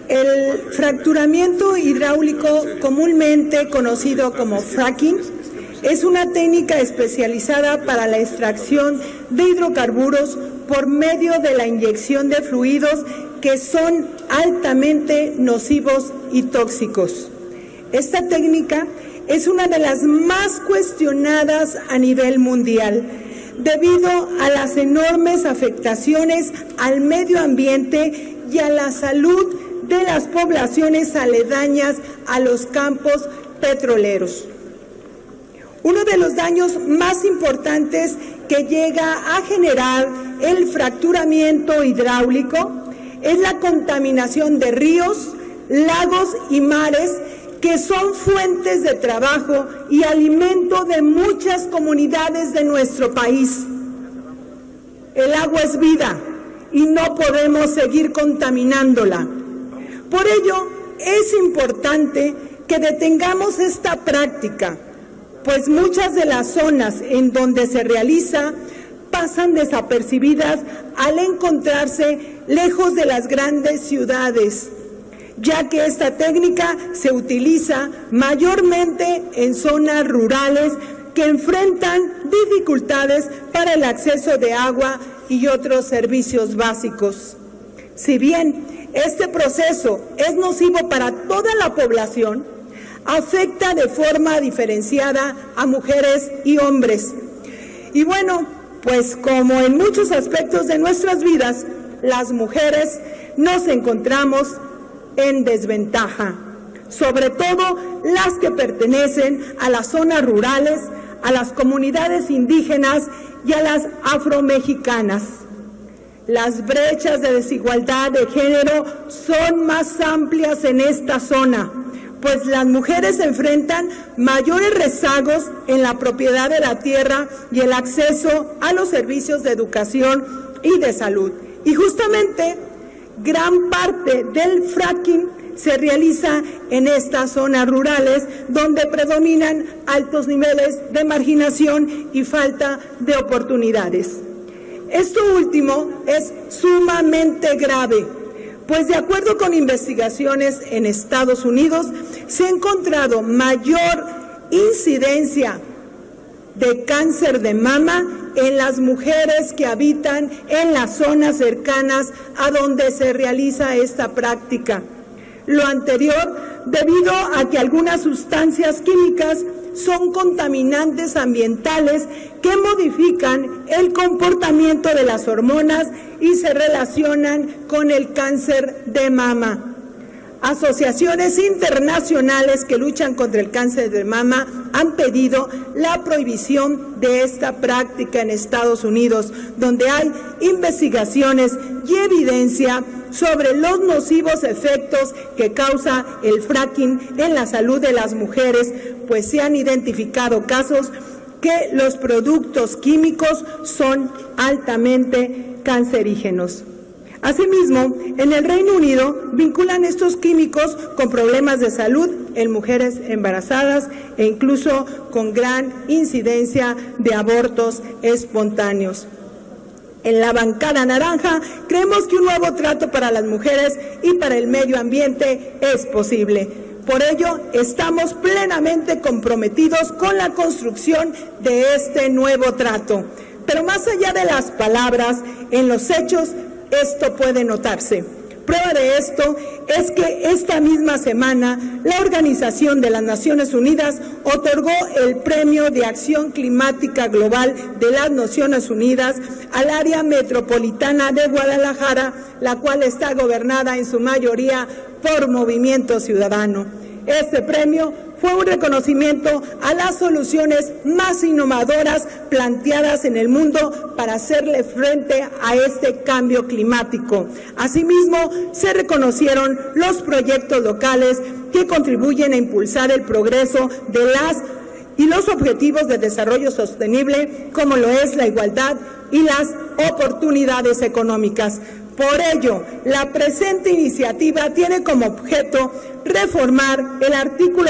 El fracturamiento hidráulico, comúnmente conocido como fracking, es una técnica especializada para la extracción de hidrocarburos por medio de la inyección de fluidos que son altamente nocivos y tóxicos. Esta técnica es una de las más cuestionadas a nivel mundial, debido a las enormes afectaciones al medio ambiente y a la salud de las poblaciones aledañas a los campos petroleros. Uno de los daños más importantes que llega a generar el fracturamiento hidráulico es la contaminación de ríos, lagos y mares, que son fuentes de trabajo y alimento de muchas comunidades de nuestro país. El agua es vida y no podemos seguir contaminándola. Por ello, es importante que detengamos esta práctica, pues muchas de las zonas en donde se realiza pasan desapercibidas al encontrarse lejos de las grandes ciudades, ya que esta técnica se utiliza mayormente en zonas rurales que enfrentan dificultades para el acceso de agua y otros servicios básicos. Si bien este proceso es nocivo para toda la población, afecta de forma diferenciada a mujeres y hombres. Y bueno, pues como en muchos aspectos de nuestras vidas, las mujeres nos encontramos en desventaja, sobre todo las que pertenecen a las zonas rurales, a las comunidades indígenas y a las afromexicanas. Las brechas de desigualdad de género son más amplias en esta zona, pues las mujeres enfrentan mayores rezagos en la propiedad de la tierra y el acceso a los servicios de educación y de salud. Y justamente gran parte del fracking se realiza en estas zonas rurales donde predominan altos niveles de marginación y falta de oportunidades. Esto último es sumamente grave, pues de acuerdo con investigaciones en Estados Unidos, se ha encontrado mayor incidencia de cáncer de mama en las mujeres que habitan en las zonas cercanas a donde se realiza esta práctica. Lo anterior debido a que algunas sustancias químicas son contaminantes ambientales que modifican el comportamiento de las hormonas y se relacionan con el cáncer de mama. Asociaciones internacionales que luchan contra el cáncer de mama han pedido la prohibición de esta práctica en Estados Unidos, donde hay investigaciones y evidencia sobre los nocivos efectos que causa el fracking en la salud de las mujeres, pues se han identificado casos que los productos químicos son altamente cancerígenos. Asimismo, en el Reino Unido vinculan estos químicos con problemas de salud en mujeres embarazadas e incluso con gran incidencia de abortos espontáneos. En la bancada naranja creemos que un nuevo trato para las mujeres y para el medio ambiente es posible. Por ello, estamos plenamente comprometidos con la construcción de este nuevo trato. Pero más allá de las palabras, en los hechos, esto puede notarse. Prueba de esto es que esta misma semana la Organización de las Naciones Unidas otorgó el Premio de Acción Climática Global de las Naciones Unidas al área metropolitana de Guadalajara, la cual está gobernada en su mayoría por Movimiento Ciudadano. Este premio fue un reconocimiento a las soluciones más innovadoras planteadas en el mundo para hacerle frente a este cambio climático. Asimismo, se reconocieron los proyectos locales que contribuyen a impulsar el progreso de los objetivos de desarrollo sostenible, como lo es la igualdad y las oportunidades económicas. Por ello, la presente iniciativa tiene como objeto reformar el artículo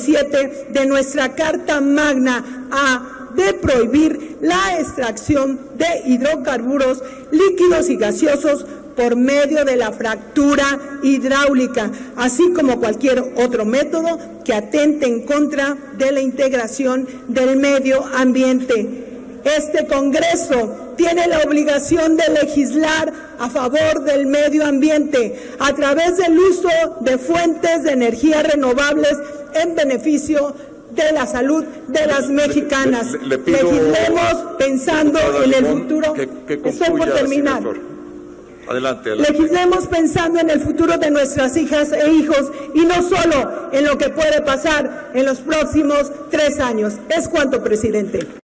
27 de nuestra Carta Magna de prohibir la extracción de hidrocarburos líquidos y gaseosos por medio de la fractura hidráulica, así como cualquier otro método que atente en contra de la integración del medio ambiente. Este Congreso tiene la obligación de legislar a favor del medio ambiente a través del uso de fuentes de energía renovables en beneficio de la salud de las mexicanas. Legislemos pensando en el futuro. Estoy por terminar. Adelante. Legislemos pensando en el futuro de nuestras hijas e hijos y no solo en lo que puede pasar en los próximos 3 años. Es cuanto, presidente.